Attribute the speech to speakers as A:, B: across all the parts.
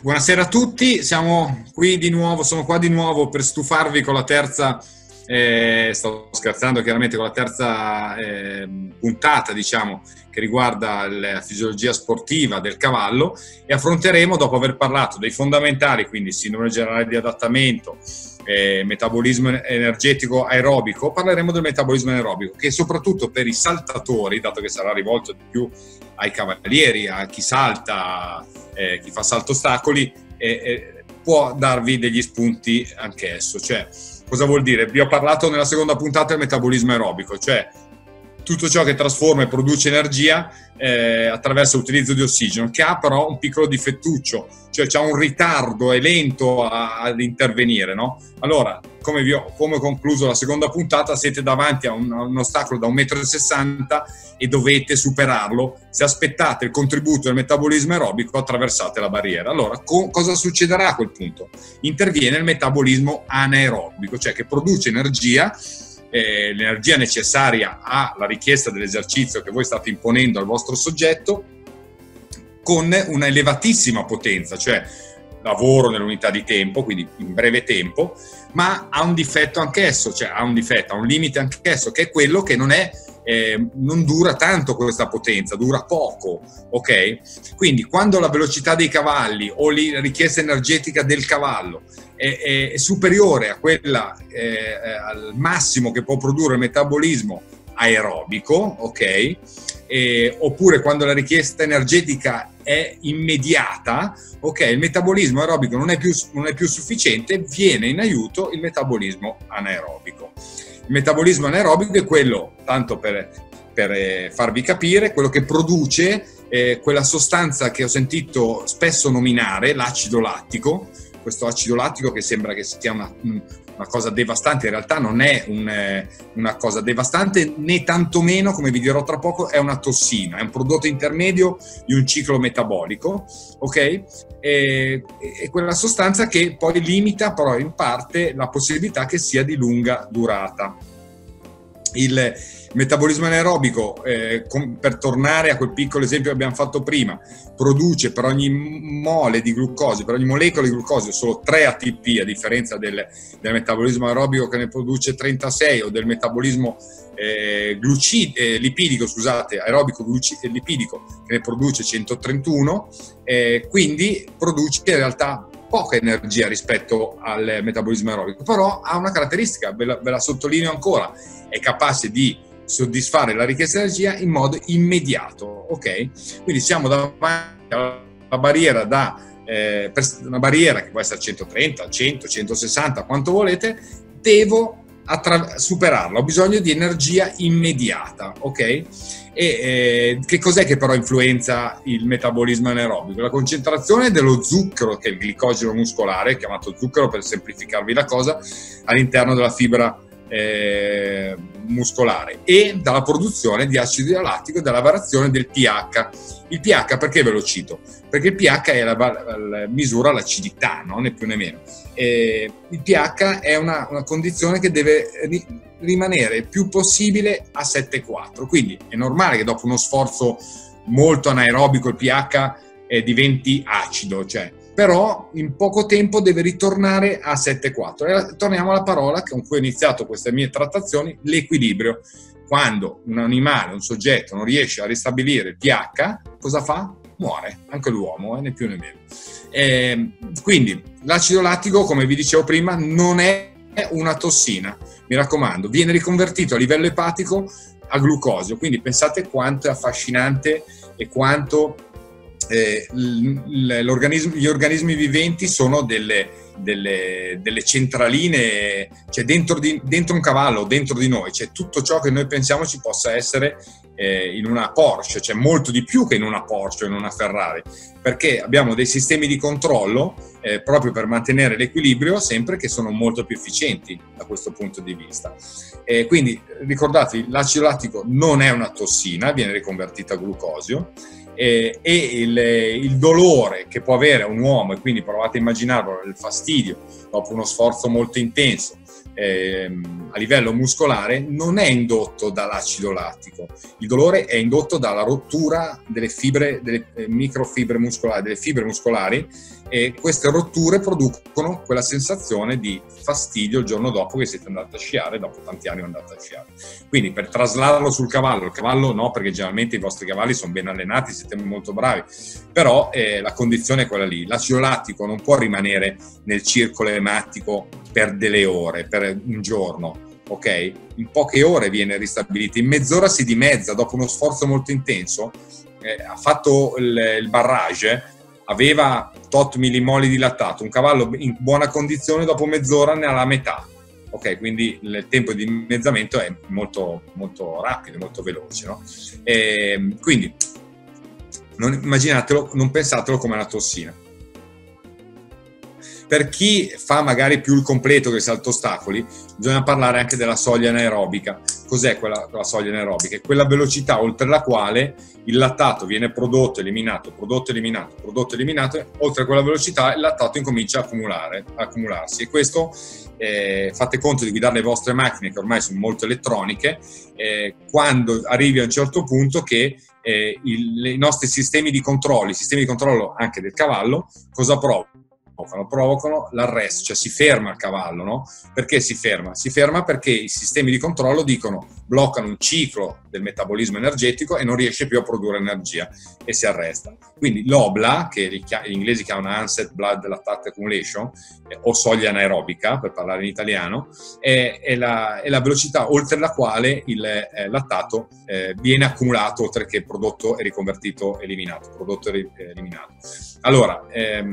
A: Buonasera a tutti, siamo qui di nuovo, sono qua di nuovo per stufarvi con la terza, sto scherzando chiaramente, con la terza puntata, diciamo, che riguarda la fisiologia sportiva del cavallo, e affronteremo, dopo aver parlato dei fondamentali, quindi sindrome generale di adattamento, metabolismo energetico aerobico, parleremo del metabolismo anaerobico, che soprattutto per i saltatori, dato che sarà rivolto di più ai cavalieri, a chi salta, chi fa salto ostacoli, può darvi degli spunti anch'esso. Cioè, cosa vuol dire? Vi ho parlato nella seconda puntata del metabolismo aerobico, cioè tutto ciò che trasforma e produce energia attraverso l'utilizzo di ossigeno, che ha però un piccolo difettuccio, cioè c'ha un ritardo, è lento ad intervenire, no? Allora, come ho concluso la seconda puntata, siete davanti a un ostacolo da 1,60 m e dovete superarlo. Se aspettate il contributo del metabolismo aerobico, attraversate la barriera. Allora, cosa succederà a quel punto? Interviene il metabolismo anaerobico, cioè che produce energia, l'energia necessaria alla richiesta dell'esercizio che voi state imponendo al vostro soggetto, con una elevatissima potenza, cioè lavoro nell'unità di tempo, quindi in breve tempo, ma ha un difetto anch'esso, cioè ha un limite anch'esso, che è quello che non dura tanto questa potenza, dura poco, ok? Quindi quando la velocità dei cavalli o la richiesta energetica del cavallo è superiore a quella al massimo che può produrre il metabolismo aerobico, ok? Oppure quando la richiesta energetica è immediata, ok, il metabolismo aerobico non è più sufficiente, viene in aiuto il metabolismo anaerobico. Il metabolismo anaerobico è quello, tanto per farvi capire, quello che produce quella sostanza che ho sentito spesso nominare, l'acido lattico. Questo acido lattico, che sembra che sia una cosa devastante, in realtà non è una cosa devastante, né tantomeno, come vi dirò tra poco, è una tossina, è un prodotto intermedio di un ciclo metabolico, ok? E quella sostanza che poi limita però in parte la possibilità che sia di lunga durata. Il metabolismo anaerobico, per tornare a quel piccolo esempio che abbiamo fatto prima, produce per ogni mole di glucosio, per ogni molecola di glucosio, solo 3 ATP, a differenza del metabolismo aerobico che ne produce 36, o del metabolismo lipidico, scusate, aerobico lipidico, che ne produce 131, quindi produce in realtà poca energia rispetto al metabolismo aerobico, però ha una caratteristica, ve la sottolineo ancora: è capace di soddisfare la richiesta di energia in modo immediato, ok? Quindi siamo davanti alla barriera una barriera che può essere 130, 100, 160, quanto volete, devo superarla, ho bisogno di energia immediata, ok? E che cos'è che però influenza il metabolismo anaerobico? La concentrazione dello zucchero, che è il glicogeno muscolare, chiamato zucchero per semplificarvi la cosa, all'interno della fibra muscolare, e dalla produzione di acido lattico e dalla variazione del pH. Il pH, perché ve lo cito? Perché il pH è misura l'acidità, no? Né più né meno. Il pH è una condizione che deve rimanere il più possibile a 7,4, quindi è normale che dopo uno sforzo molto anaerobico il pH diventi acido, cioè, però in poco tempo deve ritornare a 7,4. E torniamo alla parola con cui ho iniziato queste mie trattazioni: l'equilibrio. Quando un animale, un soggetto non riesce a ristabilire il pH, cosa fa? Muore, anche l'uomo, né più né meno. Quindi l'acido lattico, come vi dicevo prima, non è una tossina, mi raccomando, viene riconvertito a livello epatico a glucosio, quindi pensate quanto è affascinante e quanto gli organismi viventi sono delle centraline, cioè dentro un cavallo, dentro di noi, c'è tutto ciò che noi pensiamo ci possa essere in una Porsche, c'è molto di più che in una Porsche o in una Ferrari, perché abbiamo dei sistemi di controllo proprio per mantenere l'equilibrio, sempre, che sono molto più efficienti da questo punto di vista. Quindi ricordatevi, l'acido lattico non è una tossina, viene riconvertito a glucosio, e il dolore che può avere un uomo, e quindi provate a immaginarlo, il fastidio dopo uno sforzo molto intenso, a livello muscolare non è indotto dall'acido lattico. Il dolore è indotto dalla rottura delle fibre, delle microfibre muscolari, delle fibre muscolari, e queste rotture producono quella sensazione di fastidio il giorno dopo che siete andati a sciare, dopo tanti anni andate a sciare. Quindi per traslarlo sul cavallo, il cavallo no, perché generalmente i vostri cavalli sono ben allenati, siete molto bravi, però la condizione è quella lì. L'acido lattico non può rimanere nel circolo ematico per delle ore, per un giorno, ok? In poche ore viene ristabilito, in mezz'ora si dimezza, dopo uno sforzo molto intenso, ha fatto il barrage, aveva tot millimoli di lattato, un cavallo in buona condizione dopo mezz'ora ne ha la metà, ok? Quindi il tempo di dimezzamento è molto, molto rapido, molto veloce, no? Quindi immaginatelo, non pensatelo come una tossina. Per chi fa magari più il completo che salta ostacoli, bisogna parlare anche della soglia anaerobica. Cos'è quella soglia anaerobica? È quella velocità oltre la quale il lattato viene prodotto, eliminato, prodotto, eliminato, prodotto, eliminato. Oltre a quella velocità il lattato incomincia a accumularsi. E questo, fate conto di guidare le vostre macchine, che ormai sono molto elettroniche, quando arrivi a un certo punto che i nostri sistemi di controllo anche del cavallo, cosa provano? Provocano l'arresto, cioè si ferma il cavallo, no? Perché si ferma? Si ferma perché i sistemi di controllo bloccano un ciclo del metabolismo energetico e non riesce più a produrre energia e si arresta. Quindi l'OBLA, che gli inglesi chiamano Onset Blood Lactate Accumulation, o soglia anaerobica per parlare in italiano, è la velocità oltre la quale il lattato viene accumulato, oltre che prodotto e riconvertito, eliminato. Prodotto e eliminato. Allora,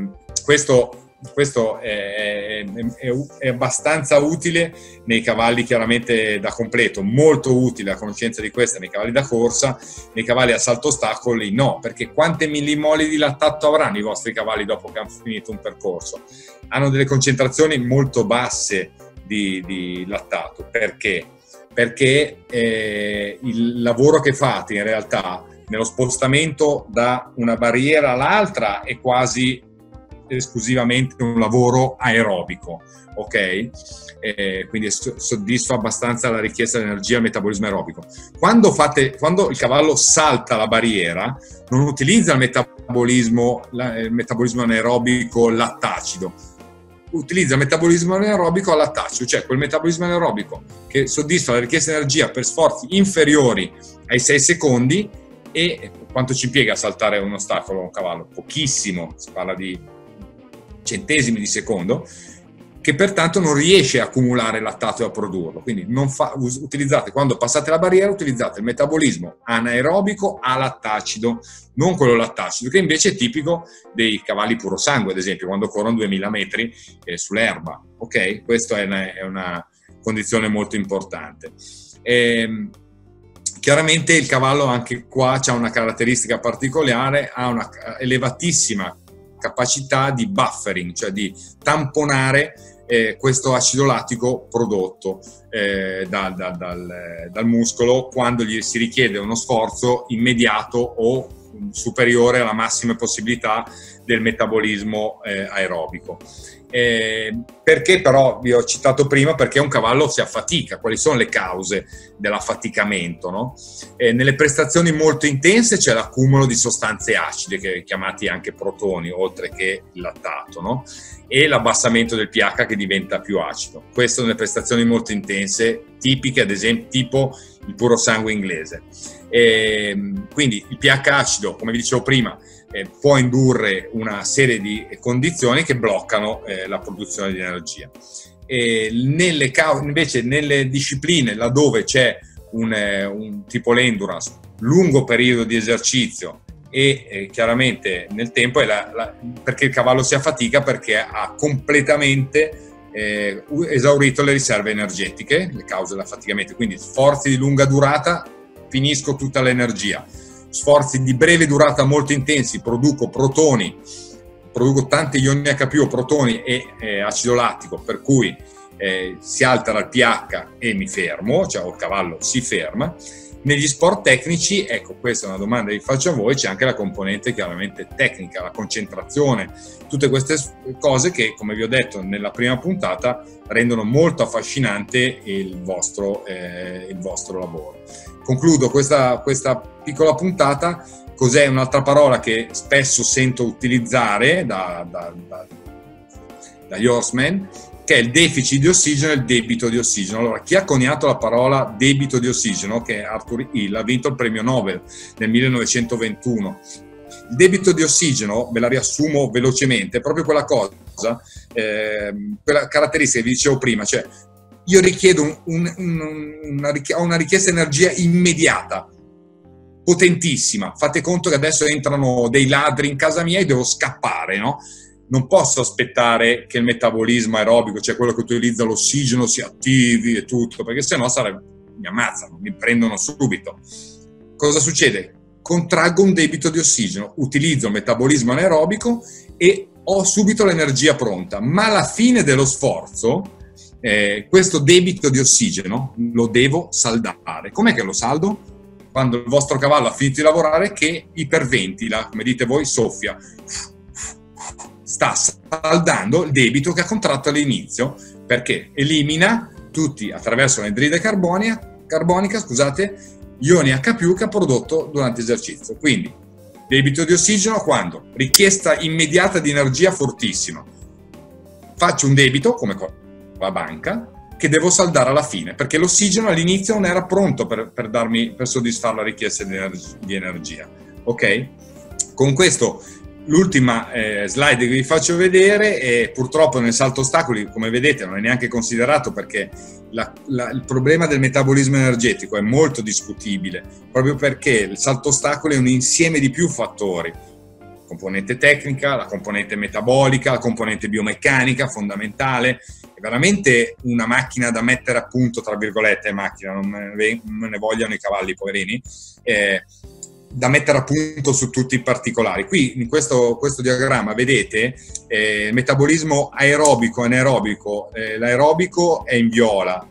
A: questo è abbastanza utile nei cavalli chiaramente da completo, molto utile la conoscenza di questa nei cavalli da corsa. Nei cavalli a salto ostacoli no, perché quante millimoli di lattato avranno i vostri cavalli dopo che hanno finito un percorso? Hanno delle concentrazioni molto basse di lattato. Perché? Perché il lavoro che fate in realtà nello spostamento da una barriera all'altra è quasi esclusivamente un lavoro aerobico, ok? Quindi soddisfa abbastanza la richiesta di energia al metabolismo aerobico. Quando il cavallo salta la barriera, non utilizza il metabolismo anaerobico lattacido, utilizza il metabolismo anaerobico al lattaceo, cioè quel metabolismo anaerobico che soddisfa la richiesta di energia per sforzi inferiori ai 6 secondi. E quanto ci impiega a saltare un ostacolo un cavallo? Pochissimo, si parla di centesimi di secondo, che pertanto non riesce a accumulare lattato e a produrlo. Quindi utilizzate, quando passate la barriera, utilizzate il metabolismo anaerobico a lattacido, non quello lattacido, che invece è tipico dei cavalli puro sangue, ad esempio, quando corrono 2000 metri sull'erba. Ok? Questa è una condizione molto importante. Chiaramente il cavallo anche qua ha una caratteristica particolare, ha una elevatissima capacità di buffering, cioè di tamponare questo acido lattico prodotto dal muscolo quando gli si richiede uno sforzo immediato o superiore alla massima possibilità del metabolismo aerobico. Perché però vi ho citato prima? Perché un cavallo si affatica. Quali sono le cause dell'affaticamento, no? Nelle prestazioni molto intense c'è l'accumulo di sostanze acide, chiamati anche protoni, oltre che il lattato, no? E l'abbassamento del pH che diventa più acido. Questo nelle prestazioni molto intense, tipiche ad esempio tipo il puro sangue inglese. Quindi il pH acido, come vi dicevo prima, può indurre una serie di condizioni che bloccano la produzione di energia. Invece nelle discipline laddove c'è un tipo l'endurance, lungo periodo di esercizio e chiaramente nel tempo perché il cavallo si affatica perché ha completamente esaurito le riserve energetiche, le cause dell'affaticamento. Quindi sforzi di lunga durata, finisco tutta l'energia. Sforzi di breve durata molto intensi, produco tanti ioni H+, protoni e acido lattico, per cui si altera il pH e mi fermo, cioè il cavallo si ferma. Negli sport tecnici, ecco, questa è una domanda che vi faccio a voi, c'è anche la componente chiaramente tecnica, la concentrazione, tutte queste cose che, come vi ho detto nella prima puntata, rendono molto affascinante il vostro lavoro. Concludo questa piccola puntata. Cos'è un'altra parola che spesso sento utilizzare dagli horsemen, che è il deficit di ossigeno e il debito di ossigeno. Allora, chi ha coniato la parola debito di ossigeno, che è Arthur Hill, ha vinto il premio Nobel nel 1921. Il debito di ossigeno, ve la riassumo velocemente, è proprio quella cosa, quella caratteristica che vi dicevo prima, cioè io richiedo una richiesta di energia immediata, potentissima. Fate conto che adesso entrano dei ladri in casa mia e devo scappare, no? Non posso aspettare che il metabolismo aerobico, cioè quello che utilizza l'ossigeno, si attivi e tutto, perché sennò mi ammazzano, mi prendono subito. Cosa succede? Contraggo un debito di ossigeno, utilizzo il metabolismo anaerobico e ho subito l'energia pronta, ma alla fine dello sforzo questo debito di ossigeno lo devo saldare. Com'è che lo saldo? Quando il vostro cavallo ha finito di lavorare, che iperventila, come dite voi, soffia. Sta saldando il debito che ha contratto all'inizio, perché elimina tutti, attraverso l'anidride carbonica, gli ioni H+, che ha prodotto durante l'esercizio. Quindi, debito di ossigeno quando? Richiesta immediata di energia fortissima. Faccio un debito, come con la banca, che devo saldare alla fine, perché l'ossigeno all'inizio non era pronto per soddisfare la richiesta di energia. Ok? Con questo, l'ultima slide che vi faccio vedere, purtroppo nel salto ostacoli, come vedete, non è neanche considerato, perché il problema del metabolismo energetico è molto discutibile, proprio perché il salto ostacoli è un insieme di più fattori: componente tecnica, la componente metabolica, la componente biomeccanica fondamentale. È veramente una macchina da mettere a punto, tra virgolette, macchina, non me ne vogliano i cavalli, poverini, da mettere a punto su tutti i particolari. Qui in questo diagramma vedete il metabolismo aerobico e anaerobico. L'aerobico è in viola,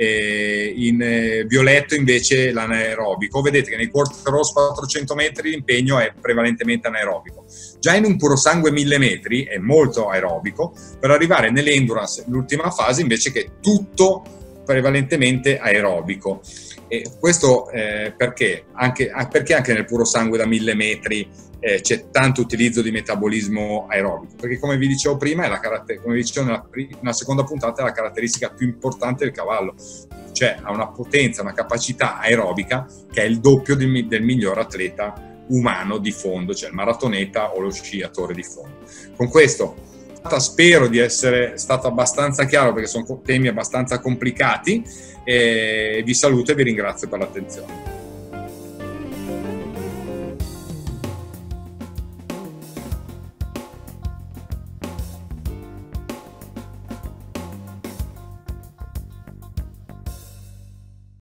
A: in violetto invece l'anaerobico. Vedete che nei quarter-horse 400 metri l'impegno è prevalentemente anaerobico. Già in un puro sangue 1000 metri è molto aerobico, per arrivare nell'endurance, l'ultima fase, invece, che è tutto prevalentemente aerobico. E questo perché anche nel puro sangue da 1000 metri c'è tanto utilizzo di metabolismo aerobico, perché, come vi dicevo prima, come vi dicevo nella seconda puntata, è la caratteristica più importante del cavallo, cioè ha una potenza, una capacità aerobica che è il doppio del miglior atleta umano di fondo, cioè il maratoneta o lo sciatore di fondo. Con questo spero di essere stato abbastanza chiaro, perché sono temi abbastanza complicati, e vi saluto e vi ringrazio per l'attenzione.